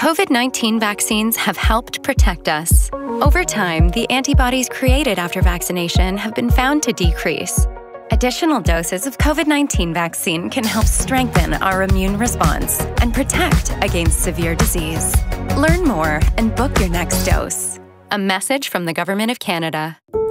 COVID-19 vaccines have helped protect us. Over time, the antibodies created after vaccination have been found to decrease. Additional doses of COVID-19 vaccine can help strengthen our immune response and protect against severe disease. Learn more and book your next dose. A message from the Government of Canada.